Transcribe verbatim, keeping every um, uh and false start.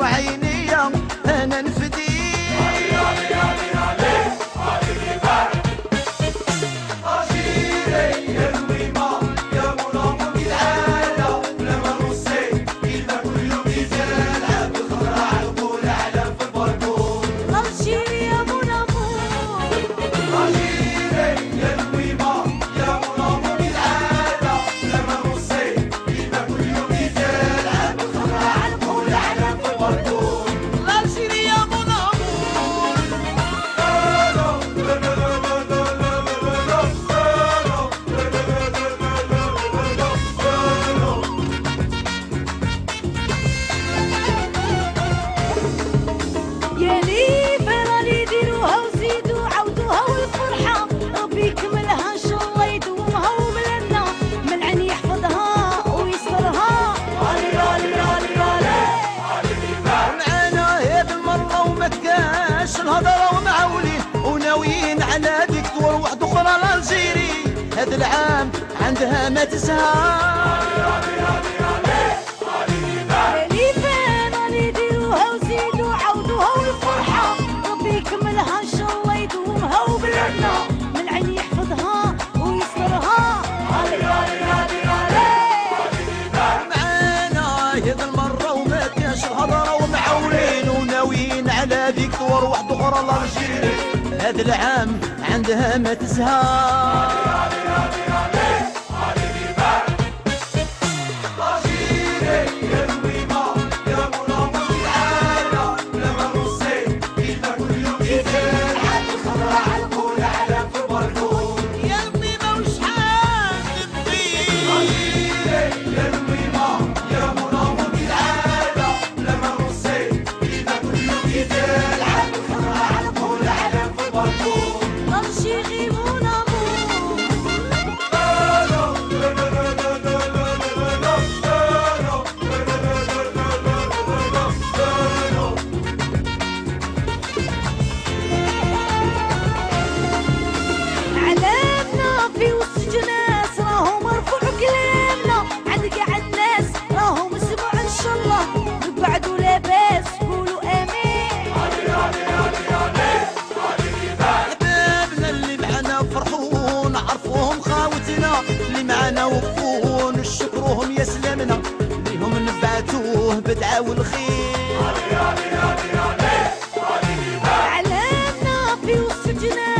عينيا انا نفدي الهضرة ومعولين وناويين على ديكتور واحد اخرى لالجيري هذا العام عندها ما تسهى اللي فين اللي يديروها وزيدوا عودوها والفرحة ربي يكملها ان شاء الله يدومها وبلادنا من عين يحفظها ويسرها معانا هذا المرة وما كانش الهضرة ومعولين وناويين على ديكتور واحد اخرى لالجيري هذا العام عندها ما تسهى اللي معانا وقفوه نشكروهم يا سلامنا ليهم نبعتوه بدعا والخير علمنا في وسط الجنان